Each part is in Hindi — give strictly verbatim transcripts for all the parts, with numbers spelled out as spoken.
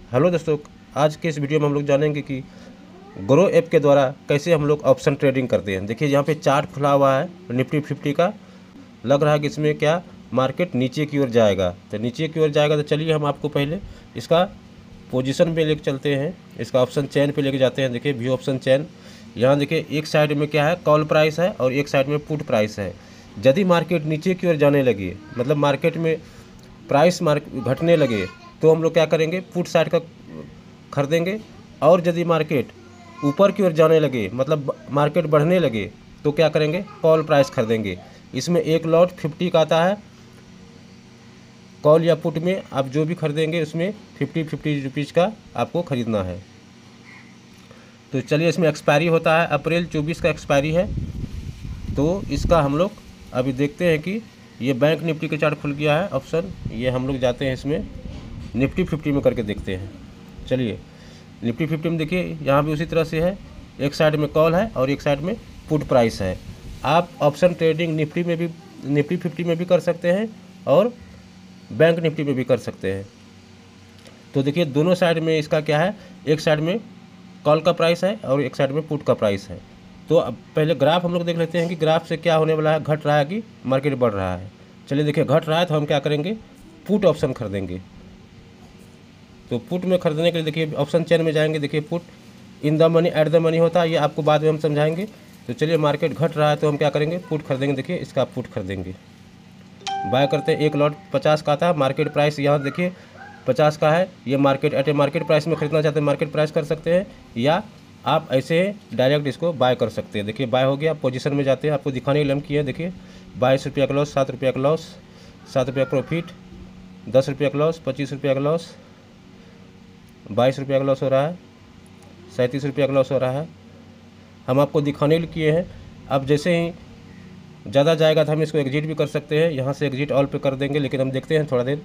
हेलो दोस्तों, आज के इस वीडियो में हम लोग जानेंगे कि ग्रो ऐप के द्वारा कैसे हम लोग ऑप्शन ट्रेडिंग करते हैं। देखिए यहाँ पे चार्ट खुला हुआ है निफ्टी फिफ्टी का। लग रहा है कि इसमें क्या मार्केट नीचे की ओर जाएगा, तो नीचे की ओर जाएगा तो चलिए हम आपको पहले इसका पोजीशन पे लेके चलते हैं, इसका ऑप्शन चेन पे लेके जाते हैं। देखिए व्यू ऑप्शन चेन, यहाँ देखिए एक साइड में क्या है कॉल प्राइस है और एक साइड में पुट प्राइस है। यदि मार्केट नीचे की ओर जाने लगी, मतलब मार्केट में प्राइस मार्क घटने लगे, तो हम लोग क्या करेंगे पुट साइड का खरीदेंगे। और यदि मार्केट ऊपर की ओर जाने लगे, मतलब मार्केट बढ़ने लगे, तो क्या करेंगे कॉल प्राइस खरीदेंगे। इसमें एक लॉट फिफ्टी का आता है, कॉल या पुट में आप जो भी खरीदेंगे उसमें फिफ्टी फिफ्टी रुपीज़ का आपको ख़रीदना है। तो चलिए, इसमें एक्सपायरी होता है अप्रैल चौबीस का एक्सपायरी है। तो इसका हम लोग अभी देखते हैं कि ये बैंक निफ्टी का चार्ट खुल गया है ऑप्शन, ये हम लोग जाते हैं इसमें निफ्टी फिफ्टी में करके देखते हैं। चलिए निफ्टी फिफ्टी में देखिए यहाँ भी उसी तरह से है, एक साइड में कॉल है और एक साइड में पुट प्राइस है। आप ऑप्शन ट्रेडिंग निफ्टी में भी निफ्टी फिफ्टी में भी कर सकते हैं और बैंक निफ्टी में भी कर सकते हैं। तो देखिए दोनों साइड में इसका क्या है, एक साइड में कॉल का प्राइस है और एक साइड में पुट का प्राइस है। तो अब पहले ग्राफ हम लोग देख लेते हैं कि ग्राफ से क्या होने वाला है, घट रहा है कि मार्केट बढ़ रहा है। चलिए देखिए घट रहा है तो हम क्या करेंगे पुट ऑप्शन खरीदेंगे। तो पुट में खरीदने के लिए देखिए ऑप्शन चेन में जाएंगे। देखिए put in the money at the money होता है, ये आपको बाद में हम समझाएंगे। तो चलिए मार्केट घट रहा है तो हम क्या करेंगे पुट खरीदेंगे। देखिए इसका पुट खरीदेंगे, बाय करते हैं। एक लॉट पचास का था, मार्केट प्राइस यहाँ देखिए पचास का है। ये market at a market price में खरीदना चाहते हैं मार्केट प्राइस कर सकते हैं, या आप ऐसे डायरेक्ट इसको बाय कर सकते हैं। देखिए बाय हो गया, पोजीशन में जाते हैं, आपको दिखाने के लिए हम किए हैं। देखिए बाईस रुपया का लॉस, सात रुपया का लॉस, सात रुपया प्रॉफिट, दस रुपया का लॉस, पच्चीस रुपया का लॉस, बाईस रुपया का लॉस हो रहा है, सैंतीस रुपया का लॉस हो रहा है। हम आपको दिखाने के लिए किए हैं। अब जैसे ही ज़्यादा जाएगा तो हम इसको एग्जिट भी कर सकते हैं, यहाँ से एग्जिट ऑल पे कर देंगे, लेकिन हम देखते हैं थोड़ा देर।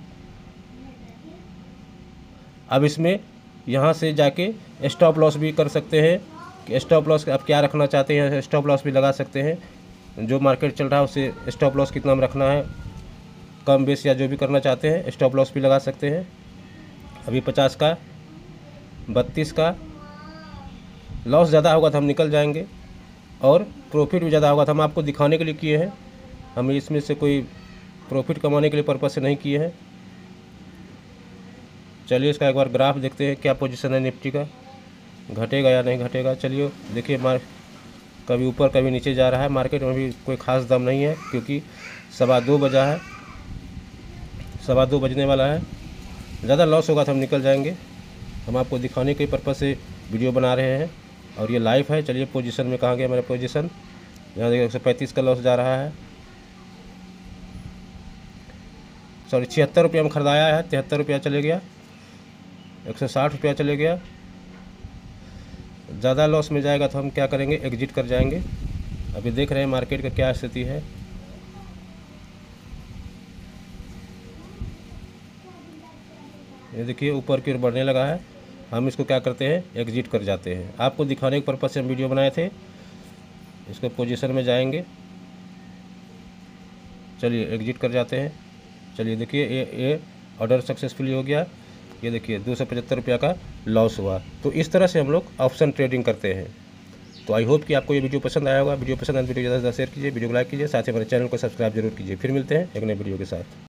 अब इसमें यहाँ से जाके स्टॉप लॉस भी कर सकते हैं कि स्टॉप लॉस आप क्या रखना चाहते हैं, स्टॉप लॉस भी लगा सकते हैं। जो मार्केट चल रहा है उससे स्टॉप लॉस कितना में रखना है, कम बेस या जो भी करना चाहते हैं स्टॉप लॉस भी लगा सकते हैं। अभी पचास का, बत्तीस का लॉस ज़्यादा होगा तो हम निकल जाएंगे, और प्रॉफिट भी ज़्यादा होगा तो हम आपको दिखाने के लिए किए हैं। हम इसमें से कोई प्रॉफिट कमाने के लिए पर्पज़ से नहीं किए हैं। चलिए इसका एक बार ग्राफ देखते हैं क्या पोजीशन है निफ्टी का, घटेगा या नहीं घटेगा। चलिए देखिए मार कभी ऊपर कभी नीचे जा रहा है, मार्केट में भी कोई ख़ास दम नहीं है क्योंकि सवा दो बजा है, सवा दो बजने वाला है। ज़्यादा लॉस होगा तो हम निकल जाएंगे। हम आपको दिखाने के पर्पज़ से वीडियो बना रहे हैं और ये लाइव है। चलिए पोजीशन में कहाँ गया मेरा पोजीशन, यहाँ देखिए एक सौ पैंतीस का लॉस जा रहा है, सॉरी छिहत्तर रुपया में खरीदाया है, तिहत्तर रुपया चले गया, एक सौ साठ रुपया चले गया। ज़्यादा लॉस में जाएगा तो हम क्या करेंगे एग्जिट कर जाएंगे। अभी देख रहे हैं मार्केट का क्या स्थिति है। ये देखिए ऊपर की ओर बढ़ने लगा है, हम इसको क्या करते हैं एग्जिट कर जाते हैं। आपको दिखाने के पर्पज़ से हम वीडियो बनाए थे। इसको पोजीशन में जाएंगे, चलिए एग्जिट कर जाते हैं। चलिए देखिए ये ये ऑर्डर सक्सेसफुली हो गया। ये देखिए दो सौ पचहत्तर रुपया का लॉस हुआ। तो इस तरह से हम लोग ऑप्शन ट्रेडिंग करते हैं। तो आई होप कि आपको ये वीडियो पसंद आया होगा। वीडियो पसंद आए वीडियो ज़्यादा से ज़्यादा शेयर कीजिए, वीडियो को लाइक कीजिए, साथ ही हमारे चैनल को सब्सक्राइब जरूर कीजिए। फिर मिलते हैं एक नए वीडियो के साथ।